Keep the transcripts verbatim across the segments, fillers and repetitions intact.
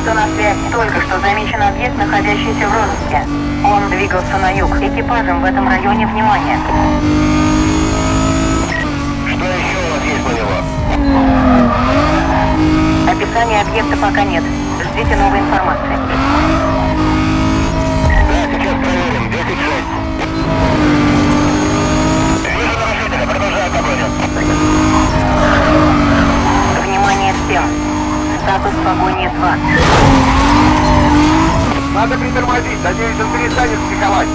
что на связь. Только что замечен объект, находящийся в розыске. Он двигался на юг. Экипажем в этом районе внимание. Что еще у вас есть по него? Описания объекта пока нет. Ждите новой информации. Да, сейчас проверим. десять шесть. Вижу нарушителя. Продолжаю погоню. Внимание всем. Статус погони два. Надо притормозить. Надеюсь, он перестанет психовать.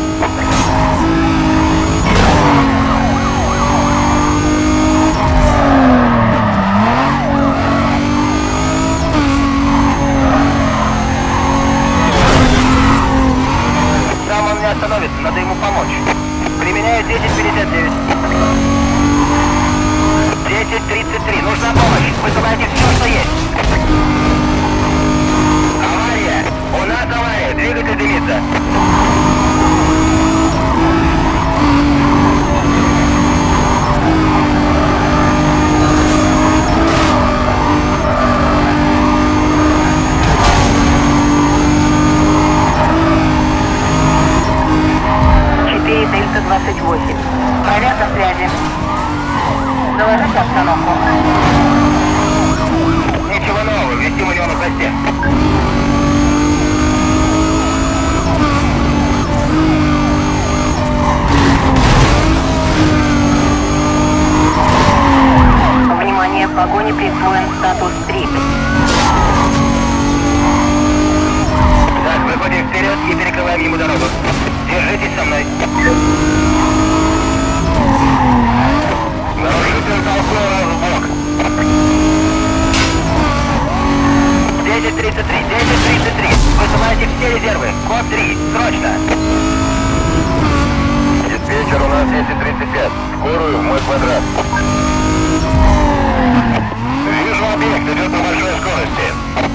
Сам он не остановится. Надо ему помочь. Применяю десять пятьдесят девять. десять тридцать три. Нужна помощь. Вызывайте все, что есть. Авария. У нас авария. Двигатель дымится. четыре Дельта двадцать восемь. Проверка связи. Доложите обстановку. Ничего нового. Вести у него на хвосте. Внимание, в погоне присвоен статус три. Так, выходим вперед и перекрываем ему дорогу. Держитесь со мной. Нарушитель толкнул нас в бок. десять тридцать три, десять тридцать три. Высылайте все резервы. Код три. Срочно. Диспетчер, у нас десять тридцать пять. Скорую в мой квадрат. Вижу объект. Идет на большой скорости.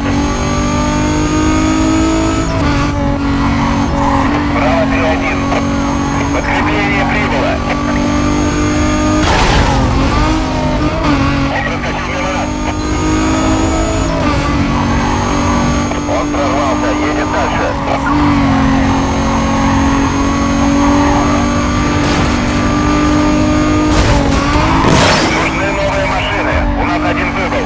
Право три один. Подкрепление прибыло. Он проскочил мимо нас. Он прорвался, едет дальше. Нужны новые машины. У нас один выбыл.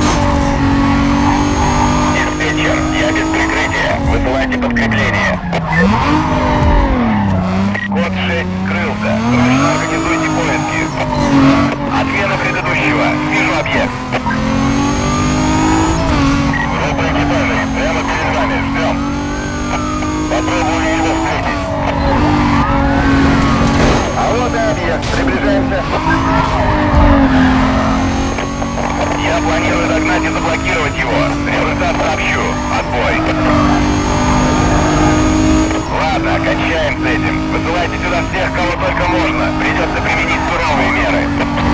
Диспетчер, я без прикрытия. Высылайте подкрепление. Код шесть скрылся. Срочно организуйте поиски. Отмена предыдущего. Вижу объект. Группа экипажей. Прямо перед вами. Ждем. Попробую его встретить. А вот и объект. Приближаемся. Я планирую догнать и заблокировать его. Результат сообщу. Отбой. Ладно, кончаем с этим. Высылайте сюда всех, кого только можно. Придется применить суровые меры.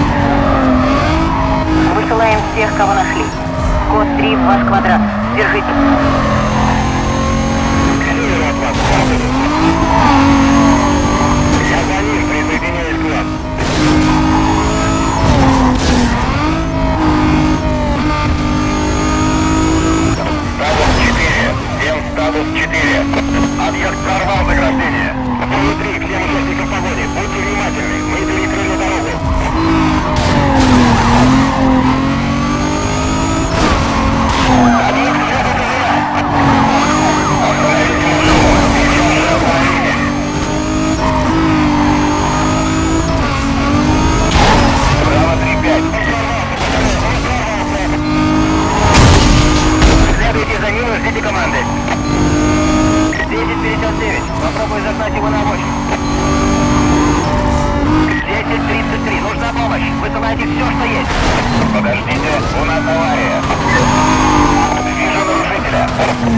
Высылаем всех, кого нашли. Код три в ваш квадрат. Держите. Север от вас. Я за ним присоединяюсь к вам. Статус четыре. Всем статус четыре. Объект прорвал заграждение. Внутри, всем участникам погони. Будьте внимательны. Мы перекрыли дорогу. Объект все потерял. Остановите машину. Сейчас же остановите. Право три пять. Следуйте за ним и ждите команды. десять пятьдесят девять. Попробуй загнать его на обочину. десять тридцать три. Нужна помощь. Высылайте все, что есть. Подождите, у нас авария. Вижу нарушителя.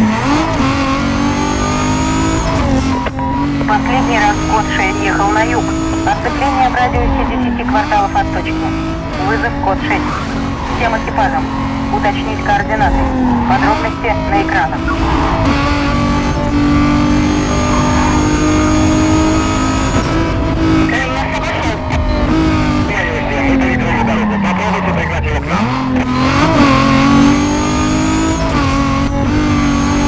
Последний раз код шесть ехал на юг. Отцепление в радиусе десяти кварталов от точки. Вызов код шесть. Всем экипажам. Уточнить координаты. Подробности на экранах. Мы перекрыли дорогу. Попробуйте пригнать его к нам.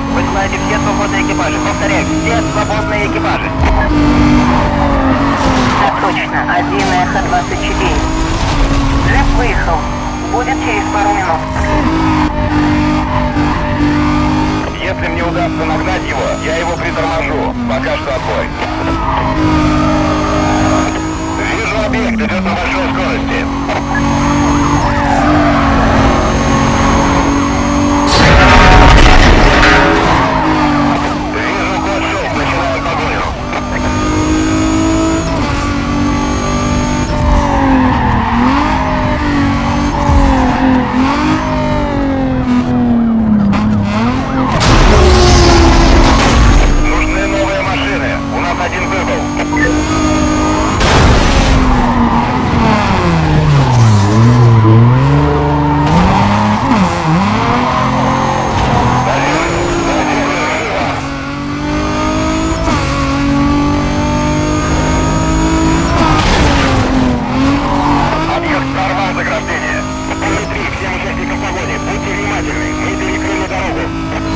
Высылайте все свободные экипажи. Повторяю, все свободные экипажи. Да, точно. один эхо двадцать четыре. Джип выехал. Будет через пару минут. Если мне удастся нагнать его, я его приторможу. Пока что отбой. Вижу объект, идет на большой скорости. Вижу код шесть, начинаю погоню. Нужны новые машины. У нас один выбыл. Объект прорвал заграждение. Три, всем участникам погони, будьте внимательны. Мы перекрыли дорогу.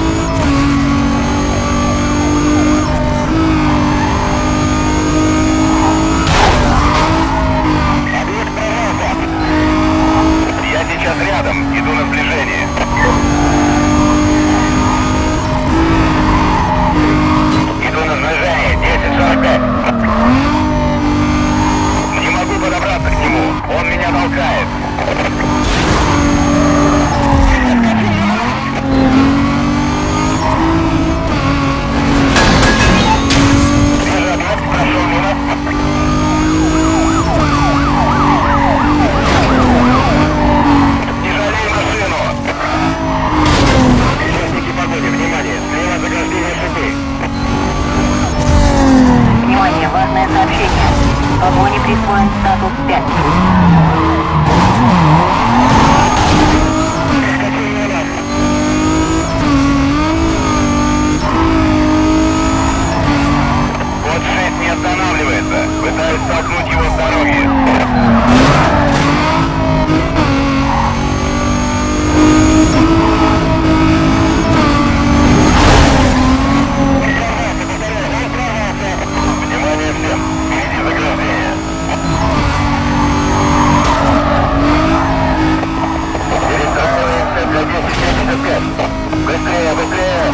Объект прорвался. Я сейчас рядом, иду на сближение. Иду на сближение, десять сорок пять. Не могу подобраться к нему, он меня толкает. Вижу объект, прошел мимо. Не жалей машину. Участники погони, внимание, слева заграждение шипы. Внимание, важное сообщение. Погоне присвоен статус пять. Код шесть не останавливается. Пытаюсь столкнуть его с дороги. Внимание всем! Впереди заграждение. Перестраиваемся для десять семьдесят пять. Быстрее, быстрее!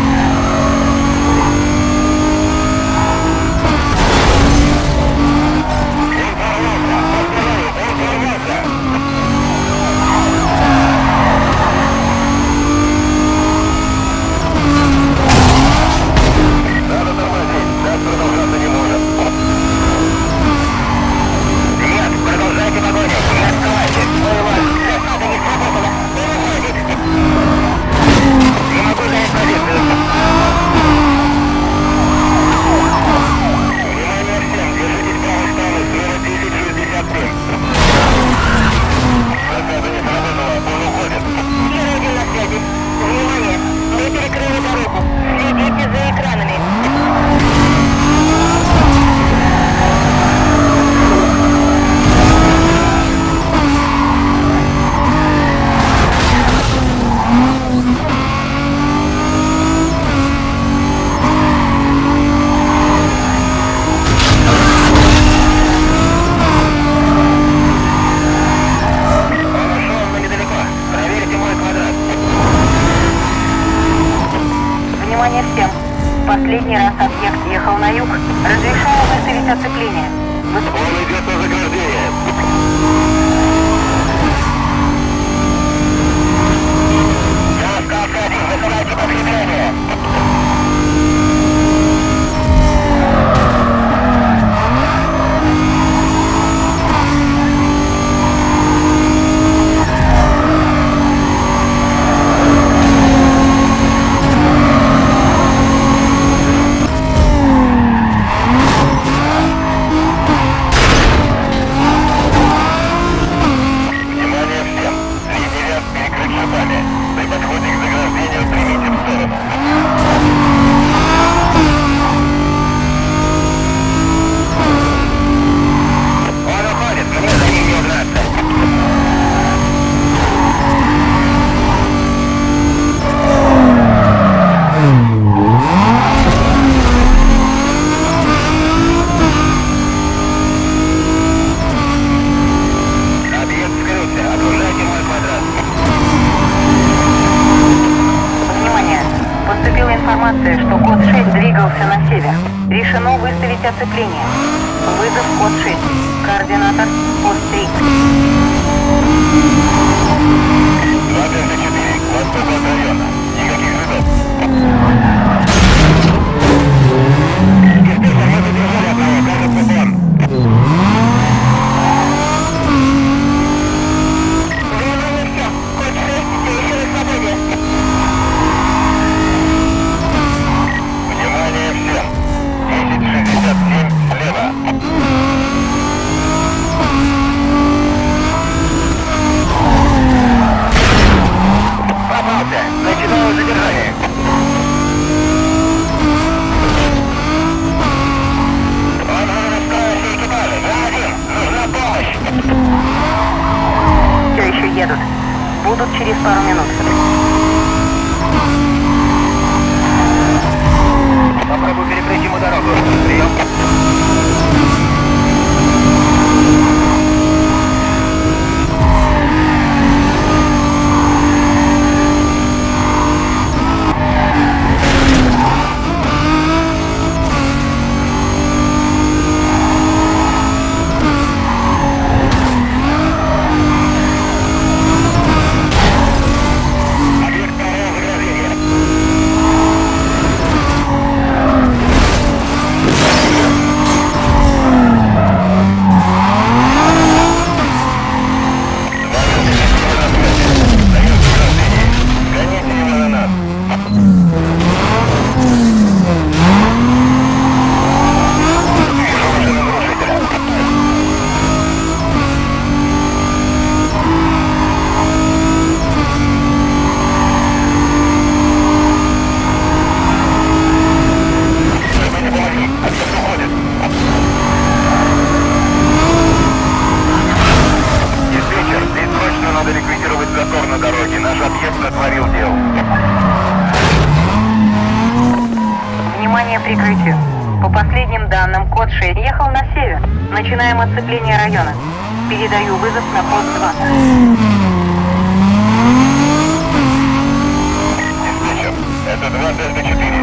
Надо тормозить, так продолжаться не может. Нет, продолжайте погоню, не открывайте. Ой, вас, засада не сработала. Не могу занять позицию. Внимание всем, держитесь правой стороны, слева десять шестьдесят семь. Засада не сработала, он уходит. Первый один на связи. Внимание, мы перекрыли дорогу. Следите за экранами. Он ушел, но недалеко. Проверьте мой квадрат. Внимание всем. Последний раз объект ехал на юг. Разрешаю выставить оцепление. Вы- Он идет на заграждение. Я остался один, высылайте подкрепление. Внимание всем! Линия ряд перекрыт шипами. При подходе к заграждению примите в сторону. Информация, что код шесть двигался на север. Решено выставить оцепление. Вызов код шесть. Координатор пост три. два пять четыре, к востоку от района. Никаких следов. Диспетчер, мы задержали одного, кажется, план. Внимание всем! десять шестьдесят семь слева. Попался! Начинаю задержание. Он настроил все экипажи. Я один. Нужна помощь. Все еще едут. Будут через пару минут. Попробую перекрыть ему дорогу. Прием. Объект второго загружения. Гоните его на нас. Вижу машину нарушителя. Кто-нибудь помоги. Объект уходит. Диспетчер, здесь срочно надо ликвидировать затор на дороге. Наш объект натворил дел. Внимание, прикрытию. По последним данным, код шесть ехал на север. Начинаем оцепление района. Передаю вызов на пост два. Диспетчер, это два Дельта четыре.